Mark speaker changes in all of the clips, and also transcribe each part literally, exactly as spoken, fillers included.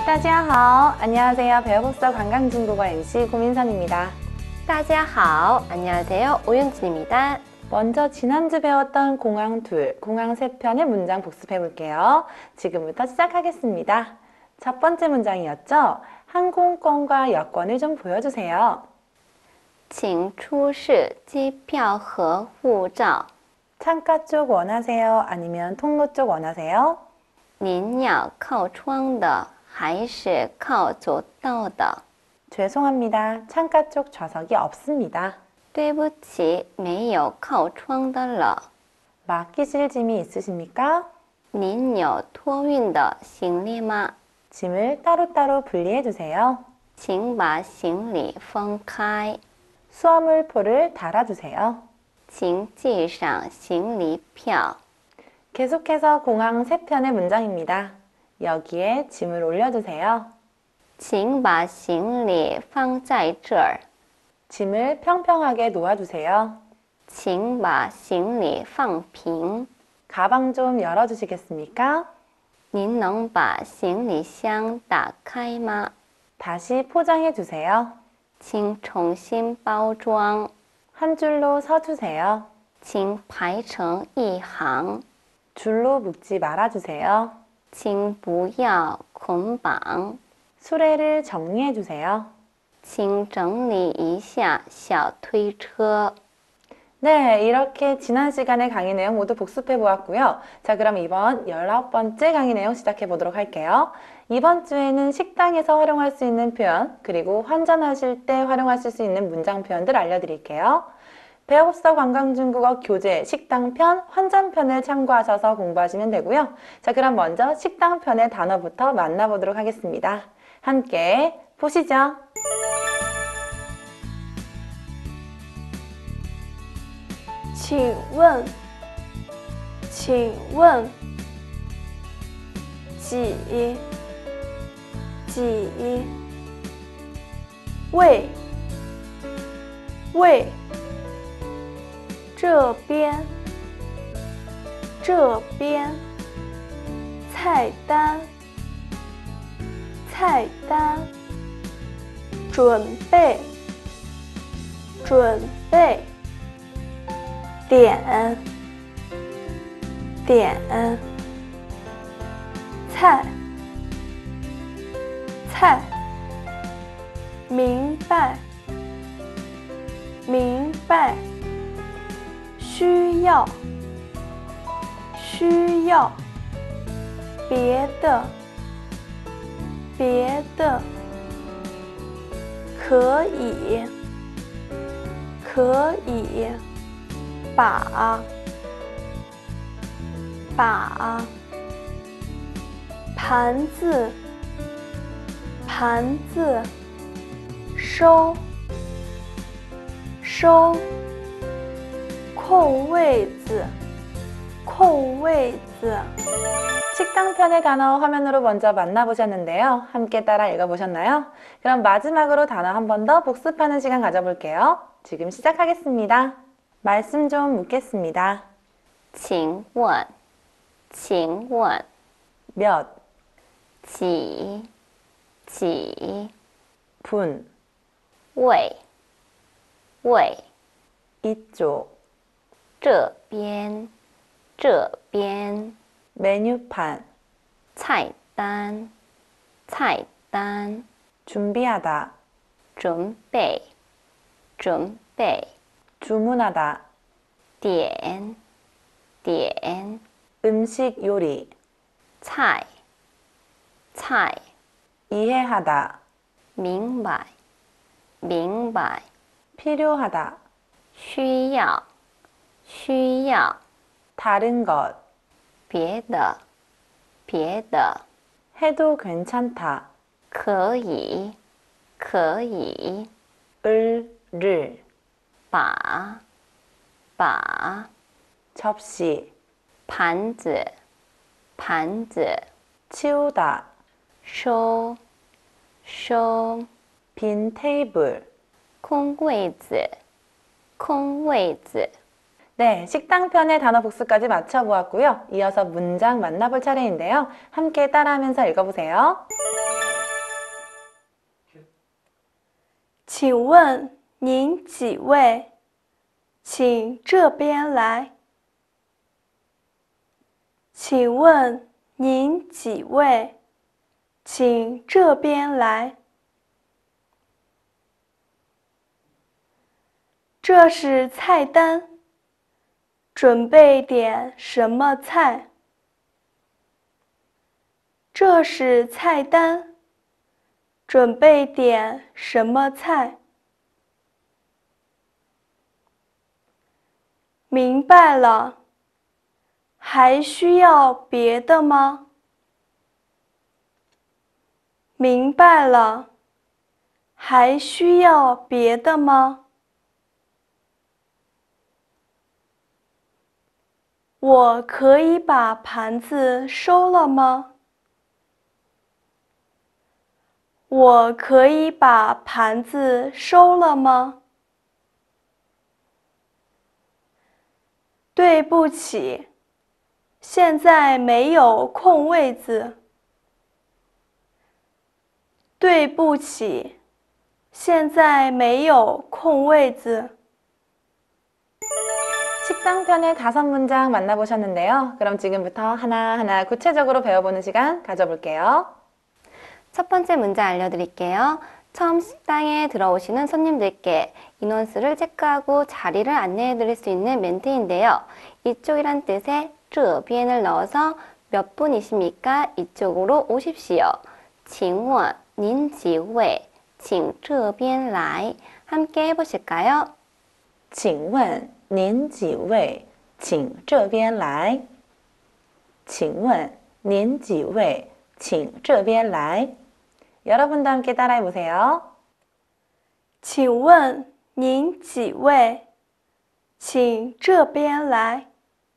Speaker 1: 大家好, 안녕하세요. 배워봅시다 관광중국어 엠씨 고민선입니다.
Speaker 2: 大家好, 안녕하세요. 오윤진입니다.
Speaker 1: 먼저 지난주 배웠던 공항 둘, 공항 세 편의 문장 복습해 볼게요. 지금부터 시작하겠습니다. 첫 번째 문장이었죠? 항공권과 여권을 좀 보여주세요.
Speaker 2: 请出示机票和护照.
Speaker 1: 창가 쪽 원하세요? 아니면 통로 쪽 원하세요?
Speaker 2: 您要靠窗的还是靠走道的?
Speaker 1: 죄송합니다. 창가 쪽 좌석이 없습니다.
Speaker 2: 对不起，没有靠窗的了.
Speaker 1: 맡기실 짐이 있으십니까?
Speaker 2: 您有托运的行李吗?
Speaker 1: 짐을 따로따로 분리해 주세요.
Speaker 2: 请把行李分开.
Speaker 1: 수화물표를 달아주세요.
Speaker 2: 请系上行李票.
Speaker 1: 계속해서 공항 세 편의 문장입니다. 여기에 짐을 올려주세요.
Speaker 2: 请把行李放在这儿.
Speaker 1: 짐을 평평하게 놓아주세요.
Speaker 2: 请把行李放平.
Speaker 1: 가방 좀 열어주시겠습니까?
Speaker 2: 您能把行李箱打开吗?
Speaker 1: 다시 포장해 주세요.
Speaker 2: 请重新包装.
Speaker 1: 한 줄로 서주세요.
Speaker 2: 请排成一行.
Speaker 1: 줄로 묶지 말아주세요.
Speaker 2: 请不要捆绑.
Speaker 1: 수레를 정리해 주세요.
Speaker 2: 请整理一下小推车.
Speaker 1: 네, 이렇게 지난 시간의 강의 내용 모두 복습해 보았고요. 자, 그럼 이번 열아홉 번째 강의 내용 시작해 보도록 할게요. 이번 주에는 식당에서 활용할 수 있는 표현, 그리고 환전하실 때 활용하실 수 있는 문장 표현들 알려드릴게요. 배워봅시다 관광중국어 교재 식당편, 환전편을 참고하셔서 공부하시면 되고요. 자, 그럼 먼저 식당편의 단어부터 만나보도록 하겠습니다. 함께 보시죠.
Speaker 3: 请问请问几几位位这边这边菜单菜单准备准备点点菜菜明白明白需要需要别的别的可以可以把把盘子盘子收收空位子空位子
Speaker 1: 식당편의 단어 화면으로 먼저 만나보셨는데요. 함께 따라 읽어보셨나요? 그럼 마지막으로 단어 한 번 더 복습하는 시간 가져볼게요. 지금 시작하겠습니다. 말씀 좀 묻겠습니다.
Speaker 2: 请问请问
Speaker 1: 몇,
Speaker 2: 几几
Speaker 1: 분,
Speaker 2: 位位
Speaker 1: 이쪽,
Speaker 2: 这边这边
Speaker 1: 메뉴판,
Speaker 2: 菜单菜单
Speaker 1: 준비하다,
Speaker 2: 准备准备
Speaker 1: 주문하다,
Speaker 2: 点点
Speaker 1: 음식 요리,
Speaker 2: 菜菜
Speaker 1: 이해하다,
Speaker 2: 明白明白
Speaker 1: 필요하다,
Speaker 2: 需要需要
Speaker 1: 다른 것,
Speaker 2: 别的别的
Speaker 1: 해도 괜찮다,
Speaker 2: 可以可以
Speaker 1: 을, 를,
Speaker 2: 把把
Speaker 1: 접시,
Speaker 2: 盘子盘子
Speaker 1: 치우다,
Speaker 2: 收收
Speaker 1: 빈 테이블,
Speaker 2: 空位子空位子
Speaker 1: 네, 식당편의 단어 복습까지 맞춰보았고요. 이어서 문장 만나볼 차례인데요. 함께 따라하면서 읽어보세요.
Speaker 3: 请问您几位？请这边来。请问您几位？请这边来。这是菜单，准备点什么菜？这是菜单，准备点什么菜？明白了，还需要别的吗？明白了，还需要别的吗？我可以把盘子收了吗？我可以把盘子收了吗？对不起，现在没有空位子。对不起，现在没有空位子。
Speaker 1: 식당 편의 다섯 문장 만나보셨는데요. 그럼 지금부터 하나하나 구체적으로 배워보는 시간 가져볼게요.
Speaker 2: 첫 번째 문장 알려드릴게요. 처음 식당에 들어오시는 손님들께 인원수를 체크하고 자리를 안내해드릴 수 있는 멘트인데요. 이쪽이란 뜻의 这边을 넣어서 몇 분이십니까? 이쪽으로 오십시오. 请问您几位?请这边来. 함께 해보실까요?
Speaker 1: 请问您几位?请这边来.请问您几位?请这边来. 여러분도 함께 따라해보세요.
Speaker 3: 请问您几位?请这边来.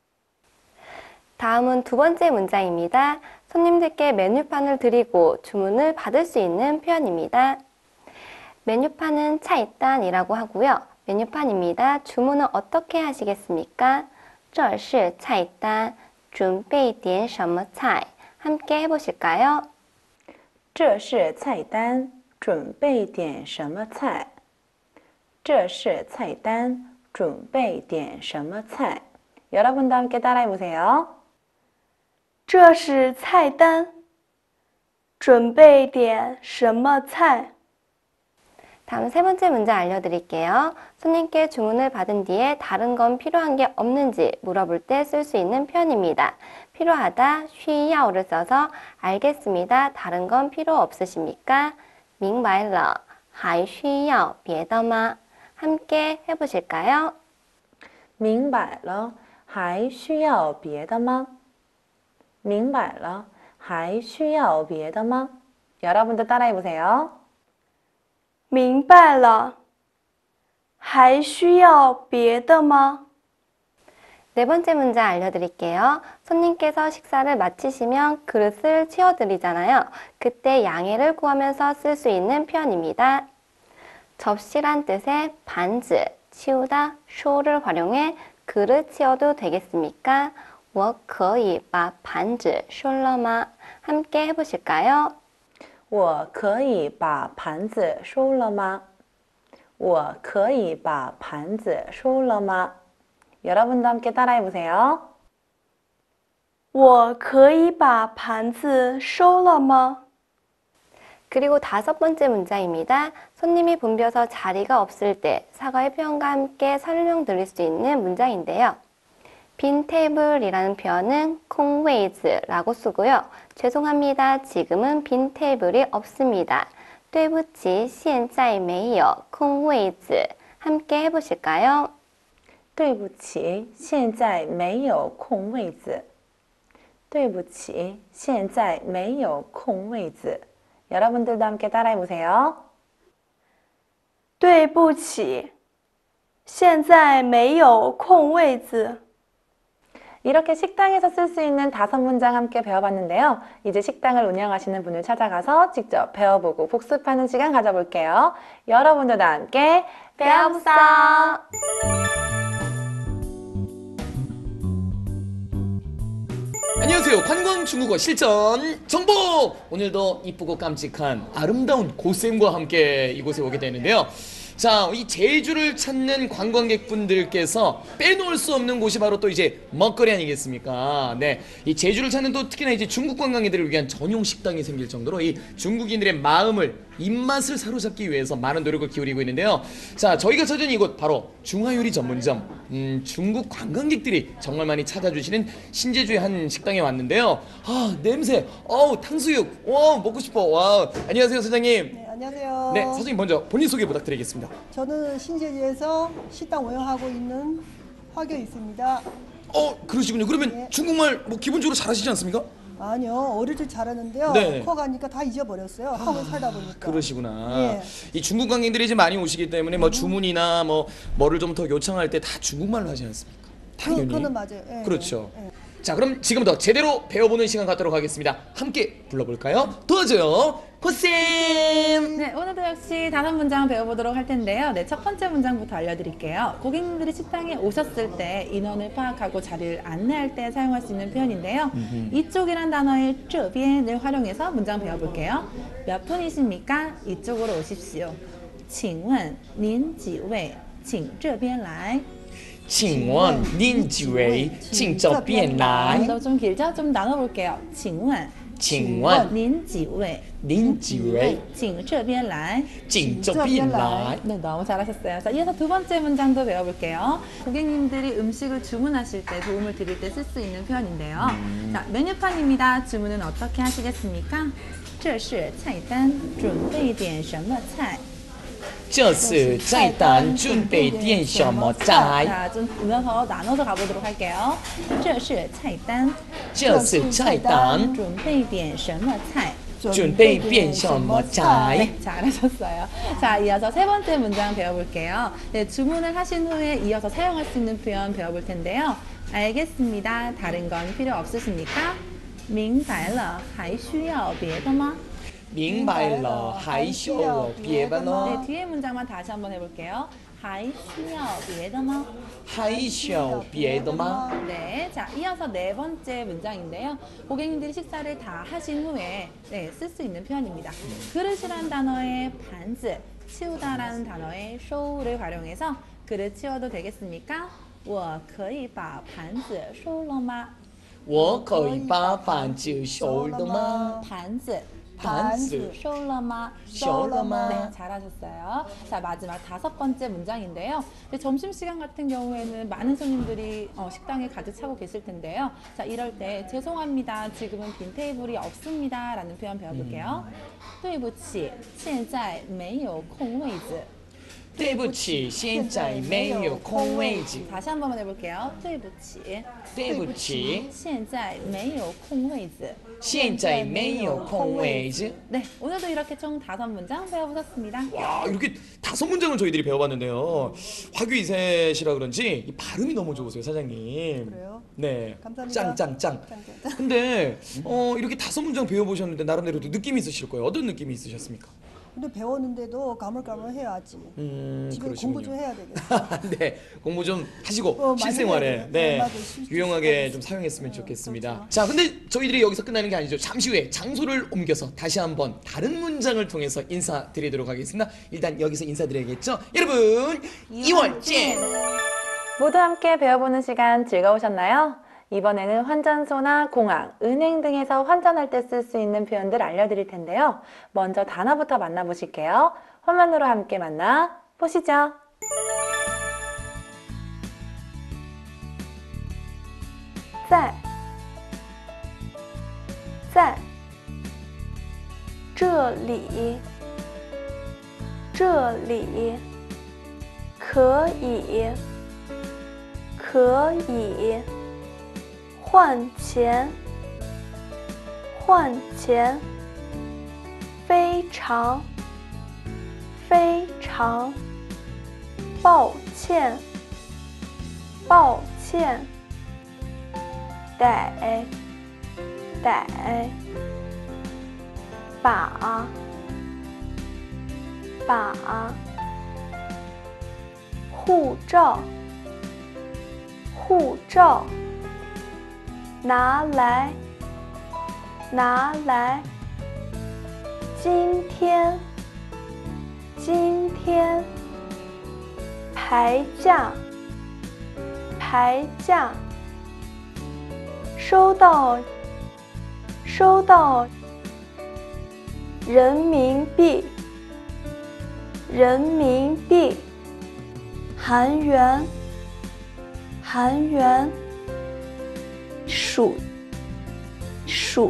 Speaker 2: 다음은 두 번째 문장입니다. 손님들께 메뉴판을 드리고 주문을 받을 수 있는 표현입니다. 메뉴판은 차이단이라고 하고요. 메뉴판입니다. 주문은 어떻게 하시겠습니까? 这是菜单准备点什么菜 함께 해보실까요?
Speaker 1: 这是菜单准备点什么菜?这是菜单准备点什么菜? 여러분도 함께 따라해보세요.
Speaker 3: 这是菜单准备点什么菜?
Speaker 2: 다음 세 번째 문제 알려드릴게요. 손님께 주문을 받은 뒤에 다른 건 필요한 게 없는지 물어볼 때 쓸 수 있는 표현입니다. 필요하다, 需要를 써서 알겠습니다. 다른 건 필요 없으십니까? 明白了,还需要别的吗? 함께 해보실까요?
Speaker 1: 明白了,还需要别的吗?明白了,还需要别的吗? 여러분도 따라해보세요.
Speaker 3: 明白了，还需要别的吗？
Speaker 2: 네 번째 문제 알려드릴게요. 손님께서 식사를 마치시면 그릇을 치워드리잖아요. 그때 양해를 구하면서 쓸 수 있는 표현입니다. 접시란 뜻의 반즈, 치우다, 쇼를 활용해 그릇 치워도 되겠습니까? 我可以把盘子收了吗? 함께 해보실까요?
Speaker 1: 我可以把盘子收了吗?我可以把盘子收了吗? 여러분도 함께 따라해보세요.
Speaker 3: 我可以把盘子收了吗?
Speaker 2: 그리고 다섯 번째 문장입니다. 손님이 붐벼서 자리가 없을 때 사과의 표현과 함께 설명드릴 수 있는 문장인데요. 빈 테이블이라는 표현은 空位子라고 쓰고요. 죄송합니다. 지금은 빈 테이블이 없습니다. 对不起,现在没有空位子. 함께 해보실까요?
Speaker 1: 对不起,现在没有空位子.对不起,现在没有空位子. 여러분들도 함께 따라해보세요.
Speaker 3: 对不起，现在没有空位子。
Speaker 1: 이렇게 식당에서 쓸 수 있는 다섯 문장 함께 배워봤는데요. 이제 식당을 운영하시는 분을 찾아가서 직접 배워보고 복습하는 시간 가져볼게요. 여러분들도 함께 배워보세요.
Speaker 4: 안녕하세요. 안녕하세요. 관광 중국어 실전 정보! 오늘도 이쁘고 깜찍한 아름다운 고쌤과 함께 이곳에 오게 되는데요. 자, 이 제주를 찾는 관광객분들께서 빼놓을 수 없는 곳이 바로 또 이제 먹거리 아니겠습니까? 네, 이 제주를 찾는 또 특히나 이제 중국 관광객들을 위한 전용 식당이 생길 정도로 이 중국인들의 마음을 입맛을 사로잡기 위해서 많은 노력을 기울이고 있는데요. 자, 저희가 찾은 이곳 바로 중화요리 전문점. 음, 중국 관광객들이 정말 많이 찾아주시는 신제주의 한 식당에 왔는데요. 아, 냄새. 어우, 탕수육. 와, 먹고 싶어. 와, 안녕하세요, 사장님.
Speaker 5: 네, 안녕하세요.
Speaker 4: 네, 사장님 먼저 본인 소개 부탁드리겠습니다.
Speaker 5: 저는 신제지에서 식당 운영하고 있는 화교 있습니다.
Speaker 4: 어, 그러시군요. 그러면
Speaker 5: 네.
Speaker 4: 중국말 뭐 기본적으로 잘하시지 않습니까?
Speaker 5: 아니요, 어릴 때 잘하는데요.
Speaker 4: 네.
Speaker 5: 커가니까 다 잊어버렸어요. 한국 살다 보니까.
Speaker 4: 그러시구나.
Speaker 5: 예.
Speaker 4: 이 중국 관객들이 이제 많이 오시기 때문에 뭐 주문이나 뭐 뭐를 좀 더 요청할 때 다 중국말로 하지 않습니까? 당연히.
Speaker 5: 그, 그는 맞아요. 예,
Speaker 4: 그렇죠.
Speaker 5: 예.
Speaker 4: 자, 그럼 지금부터 제대로 배워보는 시간 갖도록 하겠습니다. 함께 불러볼까요? 도와줘요, 고쌤.
Speaker 1: 네, 오늘도 역시 다섯 문장 배워보도록 할 텐데요. 네, 첫 번째 문장부터 알려드릴게요. 고객님들이 식당에 오셨을 때 인원을 파악하고 자리를 안내할 때 사용할 수 있는 표현인데요. 이쪽이란 단어의 这边을 활용해서 문장 배워볼게요. 몇 분이십니까? 이쪽으로 오십시오. 请问您几位?请这边来.
Speaker 4: 请问您几位?请这边来.
Speaker 1: 더 좀 길죠? 좀 나눠볼게요. 请问
Speaker 4: 请问
Speaker 1: 您几位?
Speaker 4: 您几位?
Speaker 1: 请这边来.
Speaker 4: 请这边来.
Speaker 1: 네, 너무 잘하셨어요. 자, 이어서 두 번째 문장도 배워볼게요. 고객님들이 음식을 주문하실 때 도움을 드릴 때 쓸 수 있는 표현인데요.
Speaker 4: 음.
Speaker 1: 자, 메뉴판입니다. 주문은 어떻게 하시겠습니까? 这是菜单准备点什么菜?
Speaker 4: 这是菜单准备点什么菜?
Speaker 1: 자, 좀 이어서 나눠서 가보도록 할게요. 这是菜单
Speaker 4: 这是菜单
Speaker 1: 准备点什么菜?
Speaker 4: 准备点什么菜?
Speaker 1: 네, 잘하셨어요. 자, 이어서 세 번째 문장 배워볼게요. 네, 주문을 하신 후에 이어서 사용할 수 있는 표현 배워볼 텐데요. 알겠습니다. 다른 건 필요 없으십니까? 明白了,还需要别的吗?
Speaker 4: 明白了,还需要别的呢?
Speaker 1: 네, 뒤에 문장만 다시 한번 해볼게요. 还需要别的吗?
Speaker 4: 还需要别的吗?
Speaker 1: 네, 자, 이어서 네 번째 문장인데요. 고객님들이 식사를 다 하신 후에 네, 쓸 수 있는 표현입니다. 그릇이란 단어의 반즈, 치우다라는 단어의 쇼를 활용해서 그릇 치워도 되겠습니까? 我可以把盘子收了吗?
Speaker 4: 我可以把盘子收了吗?
Speaker 1: 반즈,
Speaker 4: 반즈,
Speaker 1: 收了吗?
Speaker 4: 收了吗?
Speaker 1: 네, 잘하셨어요. 자, 마지막 다섯 번째 문장인데요. 네, 점심시간 같은 경우에는 많은 손님들이 어, 식당에 가득 차고 계실 텐데요. 자, 이럴 때 죄송합니다. 지금은 빈 테이블이 없습니다. 라는 표현 배워볼게요. 对不起,现在没有空位子.
Speaker 4: 对不起,现在没有空位子.
Speaker 1: 다시 한 번만 해볼게요. 对不起,
Speaker 4: 对不起,
Speaker 1: 现在没有空位子.
Speaker 4: 现在没有空位子.
Speaker 1: 네, 오늘도 이렇게 총 다섯 문장 배워보셨습니다.
Speaker 4: 와, 이렇게 다섯 문장을 저희들이 배워봤는데요. 화교 이세시라 그런지 이 발음이 너무 좋으세요, 사장님.
Speaker 5: 그래요?
Speaker 4: 네.
Speaker 5: 감사합니다.
Speaker 4: 짱짱짱.
Speaker 5: 짱짱짱.
Speaker 4: 근데 어, 이렇게 다섯 문장 배워보셨는데 나름대로 또 느낌이 있으실 거예요. 어떤 느낌이 있으셨습니까?
Speaker 5: 근데 배웠는데도 가물가물 해야지.
Speaker 4: 음,
Speaker 5: 집에
Speaker 4: 그러시군요.
Speaker 5: 공부 좀 해야 되겠어.
Speaker 4: 네, 공부 좀 하시고
Speaker 5: 어, 많이
Speaker 4: 실생활에
Speaker 5: 해야 돼요.
Speaker 4: 네,
Speaker 5: 네, 맞아요. 실-
Speaker 4: 유용하게
Speaker 5: 실생활에
Speaker 4: 좀 사용했으면
Speaker 5: 어,
Speaker 4: 좋겠습니다.
Speaker 5: 그렇죠.
Speaker 4: 자, 근데 저희들이 여기서 끝나는 게 아니죠. 잠시 후에 장소를 옮겨서 다시 한번 다른 문장을 통해서 인사드리도록 하겠습니다. 일단 여기서 인사드려야겠죠. 여러분, 이월째.
Speaker 1: 모두 함께 배워보는 시간 즐거우셨나요? 이번에는 환전소나 공항, 은행 등에서 환전할 때 쓸 수 있는 표현들 알려드릴 텐데요. 먼저 단어부터 만나보실게요. 화면으로 함께 만나 보시죠.
Speaker 3: 在，在，这里，这里，可以，可以，换钱，换钱，非常，非常，抱歉，抱歉。得，得，把，把，护照，护照，拿来， 拿来。今天，今天。排假，排假。收到，收到。人民币，人民币。韩元，韩元。数，数。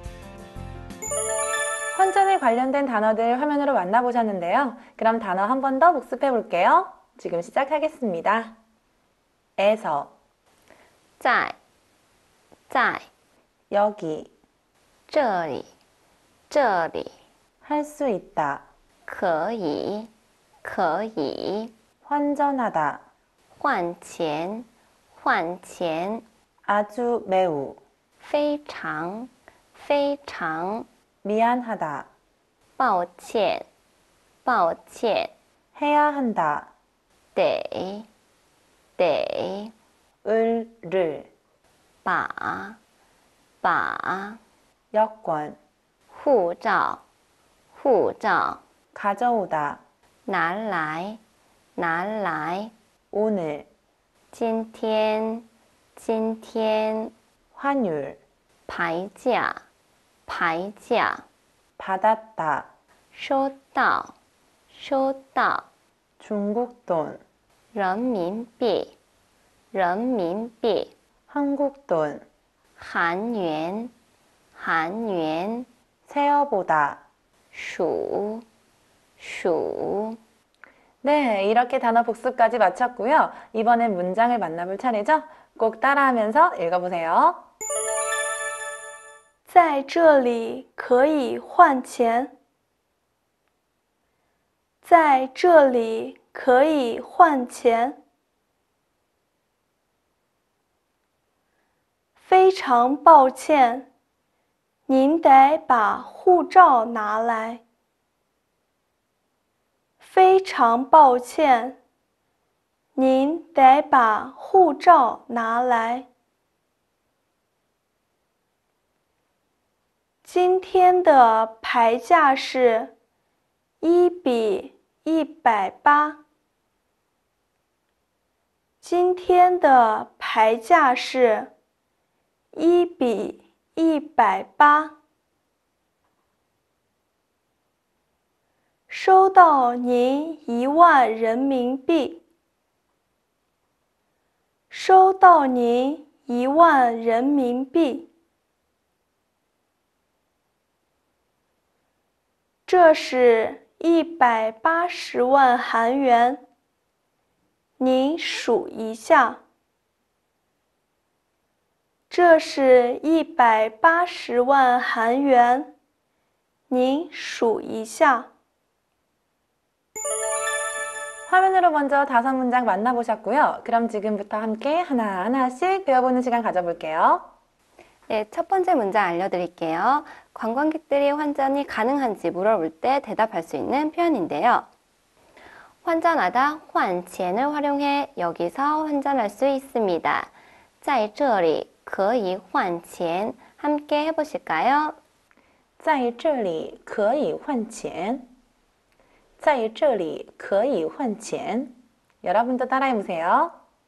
Speaker 1: 환전에 관련된 단어들 화면으로 만나보셨는데요. 그럼 단어 한 번 더 복습해 볼게요. 지금 시작하겠습니다. 에서,
Speaker 2: 在，在
Speaker 1: 여기,
Speaker 2: 这里，这里
Speaker 1: 할 수 있다,
Speaker 2: 可以，可以
Speaker 1: 환전하다,
Speaker 2: 换钱，换钱
Speaker 1: 아주 매우,
Speaker 2: 非常，非常
Speaker 1: 미안하다,
Speaker 2: 抱歉，抱歉
Speaker 1: 해야 한다,
Speaker 2: 得，得
Speaker 1: 을, 를,
Speaker 2: 把，把
Speaker 1: 여권,
Speaker 2: 护照，护照
Speaker 1: 가져오다,
Speaker 2: 拿来，拿来
Speaker 1: 오늘,
Speaker 2: 今天，今天
Speaker 1: 환율,
Speaker 2: 排假，排假
Speaker 1: 받았다,
Speaker 2: 收到，收到
Speaker 1: 중국 돈,
Speaker 2: 人民币，人民币
Speaker 1: 한국 돈,
Speaker 2: 韩元，韩元
Speaker 1: 세어보다.
Speaker 2: 数，数
Speaker 1: 네, 이렇게 단어 복습까지 마쳤고요. 이번엔 문장을 만나볼 차례죠? 꼭 따라하면서 읽어보세요.
Speaker 3: 在这里可以换钱。在这里可以换钱。非常抱歉，您得把护照拿来。非常抱歉，您得把护照拿来。今天的牌价是一比一百八。今天的牌价是一比一百八。收到您一万人民币。收到您一万人民币。这是一百八十万韩元，您数一下。这是一百八十万韩元，您数一下。
Speaker 1: 화면으로 먼저 다섯 문장 만나보셨고요. 그럼 지금부터 함께 하나하나씩 배워보는 시간 가져볼게요.
Speaker 2: 네, 첫 번째 문장 알려드릴게요. 관광객들이 환전이 가능한지 물어볼 때 대답할 수 있는 표현인데요. 환전하다, 换钱을 활용해 여기서 환전할 수 있습니다. 在这里可以换钱 함께 해보실까요?
Speaker 1: 在这里可以换钱在这里可以换钱 여러분도 따라해보세요.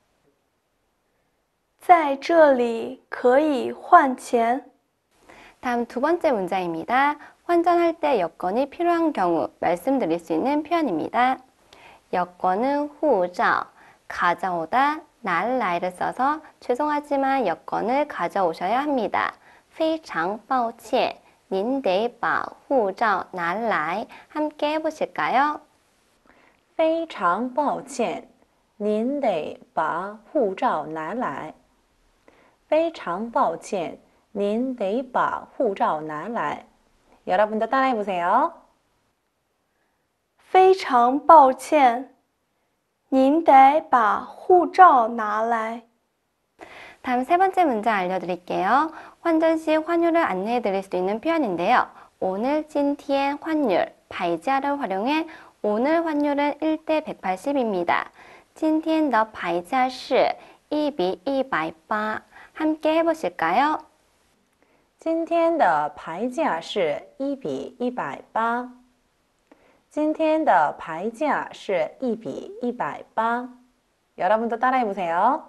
Speaker 3: 在这里可以换钱
Speaker 2: 다음 두 번째 문장입니다. 환전할 때 여권이 필요한 경우 말씀드릴 수 있는 표현입니다. 여권은 护照, 가져오다, 拿来를 써서 죄송하지만 여권을 가져오셔야 합니다. 非常抱歉, 您得把护照拿来 함께 해보실까요?
Speaker 1: 非常抱歉您得把护照拿来非常抱歉您得把护照拿来 여러분도 따라해보세요.
Speaker 3: 非常抱歉，您得把护照拿来。
Speaker 2: 다음 세 번째 문장 알려드릴게요. 환전 시 환율을 안내해 드릴 수 있는 표현인데요. 오늘, 今天 환율, 발자를 활용해 오늘 환율은 일 대 백팔십입니다. 今天的牌价是一比一百八 함께 해보실까요?
Speaker 1: 今天的牌价是一比一百八。今天的牌价是一比一百八。 여러분도 따라해 보세요.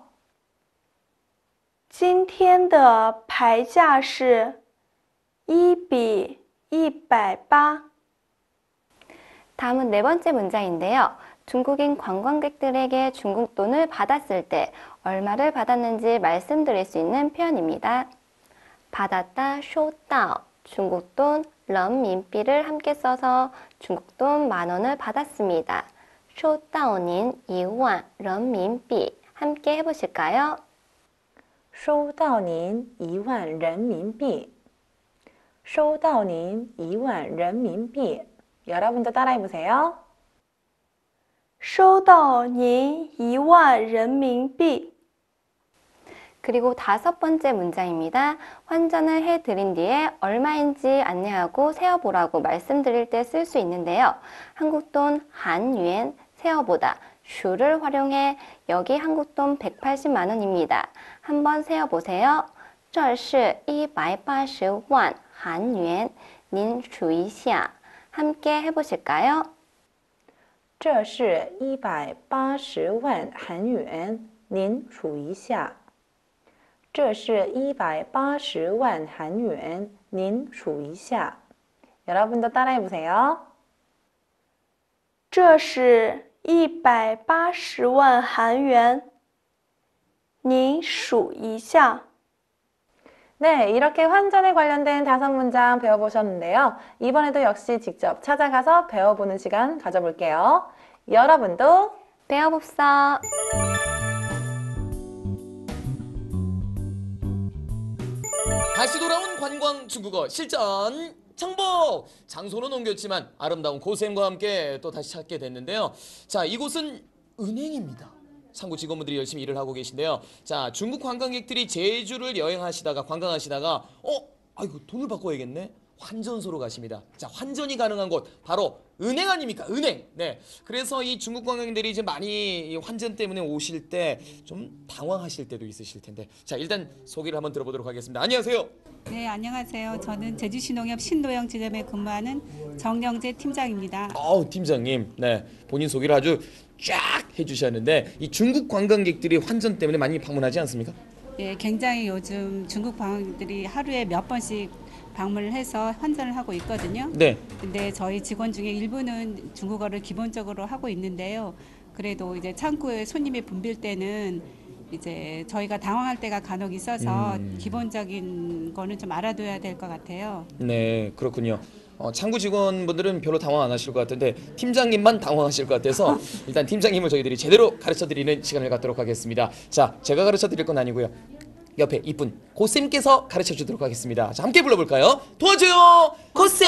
Speaker 3: 今天的牌价是一比一百八。
Speaker 2: 다음은 네 번째 문장인데요. 중국인 관광객들에게 중국 돈을 받았을 때 얼마를 받았는지 말씀드릴 수 있는 표현입니다. 받았다, 收到, 중국 돈, 人民币를 함께 써서 중국 돈 만 원을 받았습니다. 收到您一万人民币 함께 해보실까요?
Speaker 1: 收到您一万人民币。收到您一万人民币。 여러분도 따라해 보세요.
Speaker 3: 收到您一万人民币。
Speaker 2: 그리고 다섯 번째 문장입니다. 환전을 해드린 뒤에 얼마인지 안내하고 세어보라고 말씀드릴 때 쓸 수 있는데요. 한국 돈 한유엔 세어보다 슈를 활용해 여기 한국 돈 백팔십만 원입니다. 한번 세어보세요. 这是一百八十万韩元您数一下 함께 해보실까요?
Speaker 1: 这是一百八十万韩元，您数一下。这是一百八十万韩元，您数一下。 여러분도 따라해 보세요.
Speaker 3: 这是一百八十万韩元，您数一下。
Speaker 1: 네, 이렇게 환전에 관련된 다섯 문장 배워보셨는데요. 이번에도 역시 직접 찾아가서 배워보는 시간 가져볼게요. 여러분도
Speaker 2: 배워봅시다.
Speaker 4: 다시 돌아온 관광 중국어 실전 정복! 장소는 옮겼지만 아름다운 고샘과 함께 또 다시 찾게 됐는데요. 자, 이곳은 은행입니다. 상구 직원분들이 열심히 일을 하고 계신데요. 자, 중국 관광객들이 제주를 여행하시다가 관광하시다가 어? 아이고 돈을 바꿔야겠네. 환전소로 가십니다. 자, 환전이 가능한 곳 바로 은행 아닙니까? 은행. 네. 그래서 이 중국 관광객들이 이제 많이 이 환전 때문에 오실 때 좀 당황하실 때도 있으실 텐데. 자, 일단 소개를 한번 들어보도록 하겠습니다. 안녕하세요.
Speaker 6: 네, 안녕하세요. 저는 제주시농협 신도영 지점에 근무하는 정영재 팀장입니다.
Speaker 4: 어우, 팀장님. 네. 본인 소개를 아주 쫙 해주셨는데 이 중국 관광객들이 환전 때문에 많이 방문하지 않습니까?
Speaker 6: 예, 굉장히 요즘 중국 관광객들이 하루에 몇 번씩 방문을 해서 환전을 하고 있거든요.
Speaker 4: 네.
Speaker 6: 근데 저희 직원 중에 일부는 중국어를 기본적으로 하고 있는데요. 그래도 이제 창구에 손님이 붐빌 때는 이제 저희가 당황할 때가 간혹 있어서
Speaker 4: 음.
Speaker 6: 기본적인 거는 좀 알아둬야 될 것 같아요.
Speaker 4: 네, 그렇군요. 어, 창구 직원분들은 별로 당황 안 하실 것 같은데 팀장님만 당황하실 것 같아서 일단 팀장님을 저희들이 제대로 가르쳐드리는 시간을 갖도록 하겠습니다. 자, 제가 가르쳐드릴 건 아니고요. 옆에 이쁜 고쌤께서 가르쳐주도록 하겠습니다. 자, 함께 불러볼까요? 도와줘요, 고쌤!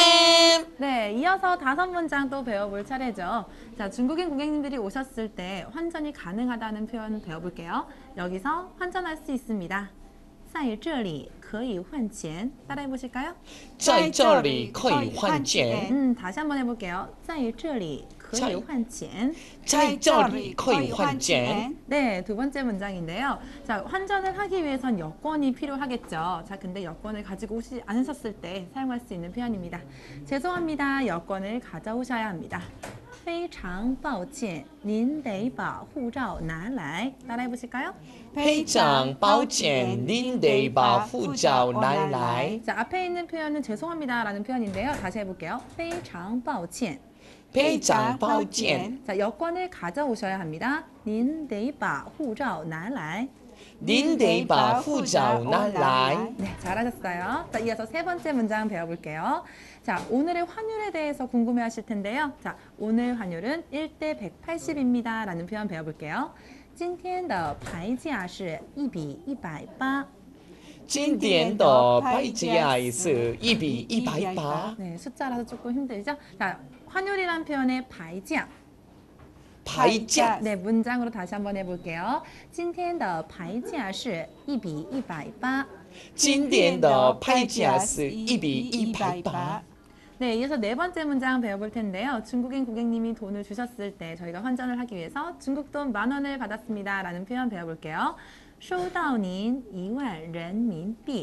Speaker 1: 네, 이어서 다섯 문장 또 배워볼 차례죠. 자, 중국인 고객님들이 오셨을 때 환전이 가능하다는 표현 배워볼게요. 여기서 환전할 수 있습니다. 在这里可以换钱. 따라해 보실까요?
Speaker 4: 在这里可以换钱.
Speaker 1: 음, 다시 한번 해볼게요. 在这里可以换钱.
Speaker 4: 在这里可以换钱.
Speaker 1: 네, 두 번째 문장인데요. 자, 환전을 하기 위해선 여권이 필요하겠죠. 자, 근데 여권을 가지고 오시지 않으셨을 때 사용할 수 있는 표현입니다. 죄송합니다. 여권을 가져오셔야 합니다. 非常抱歉您得把护照拿来. 따라해 보실까요?
Speaker 4: 非常抱歉您得把护照拿来.
Speaker 1: 자, 앞에 있는 표현은 죄송합니다 라는 표현인데요. 다시 해볼게요. 非常抱歉
Speaker 4: 非常抱歉
Speaker 1: 자, 여권을 가져오셔야 합니다. 您得把护照拿来.
Speaker 4: 您得把护照拿来.
Speaker 1: 네, 잘하셨어요. 자, 이어서 세 번째 문장 배워볼게요. 자, 오늘의 환율에 대해서 궁금해하실 텐데요. 자, 오늘 환율은 일 대 백팔십입니다 라는 표현 배워볼게요. 今天的牌价是一比一百八.
Speaker 4: 今天的牌价是一比一百八.
Speaker 1: 네, 숫자라서 조금 힘들죠? 자, 환율이란 표현의 牌价.
Speaker 4: 牌价.
Speaker 1: 네, 문장으로 다시 한번 해볼게요. 今天的牌价是一比一百八.
Speaker 4: 今天的牌价是一比一百八.
Speaker 1: 네, 이어서 네 번째 문장 배워볼 텐데요. 중국인 고객님이 돈을 주셨을 때 저희가 환전을 하기 위해서 중국 돈 만 원을 받았습니다 라는 표현 배워볼게요. 收到您一万人民币.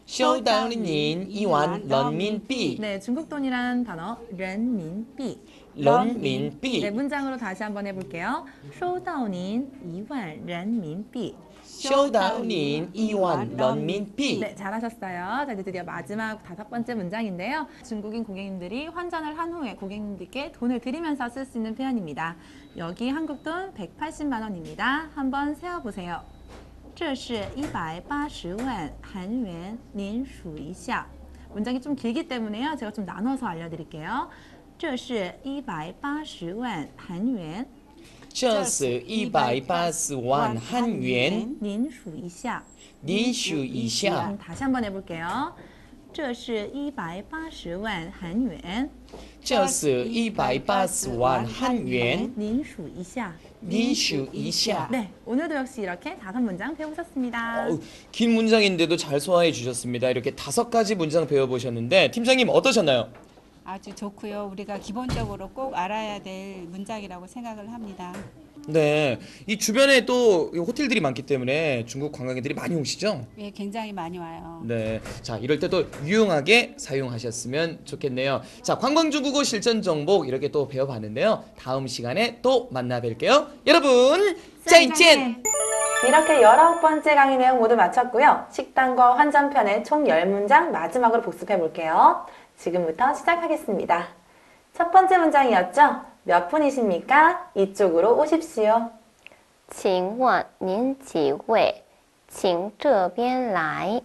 Speaker 4: 收到您一万人民币.
Speaker 1: 네, 중국 돈이란 단어 人民币.
Speaker 4: 人民币.
Speaker 1: 네, 문장으로 다시 한번 해볼게요. 收到您一万人民币.
Speaker 4: 收到您一万人民币.
Speaker 1: 네, 잘하셨어요. 자, 이제 드디어 마지막 다섯 번째 문장인데요. 중국인 고객님들이 환전을 한 후에 고객님들께 돈을 드리면서 쓸 수 있는 표현입니다. 여기 한국 돈 백팔십만 원입니다. 한번 세어보세요. 这是一百八十万韩元您数一下. 문장이 좀 길기 때문에요. 제가 좀 나눠서 알려드릴게요. 这是一百八十万韩元
Speaker 4: 这是一百八十万韩元
Speaker 1: 您数一下
Speaker 4: 您数一下
Speaker 1: 음, 다시 한번 해볼게요. 这是一百八十万韩元
Speaker 4: 这是一百八十万韩元
Speaker 1: 您数一下
Speaker 4: 您数一下
Speaker 1: 네, 오늘도 역시 이렇게 다섯 문장 배우셨습니다.
Speaker 4: 어우, 긴 문장인데도 잘 소화해 주셨습니다. 이렇게 다섯 가지 문장 배워보셨는데 팀장님 어떠셨나요?
Speaker 6: 아주 좋고요. 우리가 기본적으로 꼭 알아야 될 문장이라고 생각을 합니다.
Speaker 4: 네, 이 주변에 또 호텔들이 많기 때문에 중국 관광객들이 많이 오시죠?
Speaker 6: 예, 굉장히 많이 와요.
Speaker 4: 네, 자 이럴 때도 유용하게 사용하셨으면 좋겠네요. 자, 관광중국어 실전 정복 이렇게 또 배워봤는데요. 다음 시간에 또 만나 뵐게요. 여러분, 짜이젠!
Speaker 1: 이렇게 열아홉 번째 강의 내용 모두 마쳤고요. 식단과 환전편의 총 열 문장 마지막으로 복습해 볼게요. 지금부터 시작하겠습니다. 첫 번째 문장이었죠? 몇 분이십니까? 이쪽으로 오십시오.
Speaker 2: 请问您几位？请这边来。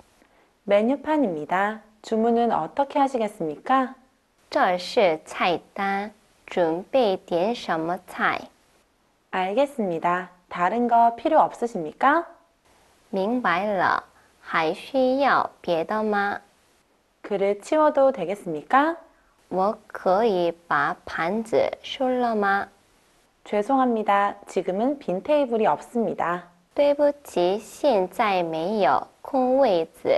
Speaker 1: 메뉴판입니다. 주문은 어떻게 하시겠습니까?
Speaker 2: 这是菜单，准备点什么菜？
Speaker 1: 알겠습니다. 다른 거 필요 없으십니까?
Speaker 2: 明白了，还需要别的吗？
Speaker 1: 그릇 치워도 되겠습니까?
Speaker 2: 我可以把盘子收了吗？
Speaker 1: 죄송합니다. 지금은 빈 테이블이 없습니다.
Speaker 2: 对不起，现在没有空位子。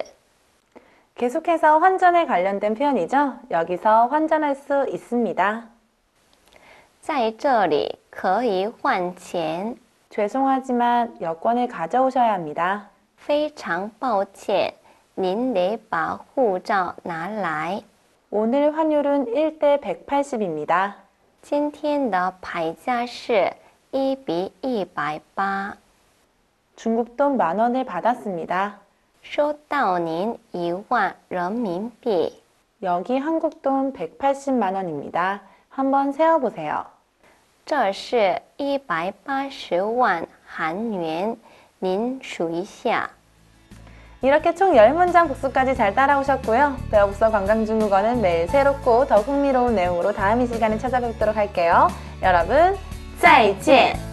Speaker 1: 계속해서 환전에 관련된 표현이죠? 여기서 환전할 수 있습니다.
Speaker 2: 在这里可以换钱。
Speaker 1: 죄송하지만 여권을 가져오셔야 합니다.
Speaker 2: 非常抱歉，您得把护照拿来。
Speaker 1: 오늘 환율은 일 대 백팔십입니다.
Speaker 2: 今天的牌价是一比一百八，
Speaker 1: 중국 돈 만 원을 받았습니다.
Speaker 2: 收到您一万人民币。
Speaker 1: 여기 한국 돈 백팔십만 원입니다. 한번 세어보세요.
Speaker 2: 这是一百八十万韩元，您数一下。
Speaker 1: 이렇게 총 열 문장 복습까지 잘 따라오셨고요. 배워복서 관광중국어는 매일 새롭고 더 흥미로운 내용으로 다음 이 시간에 찾아뵙도록 할게요. 여러분, 再见!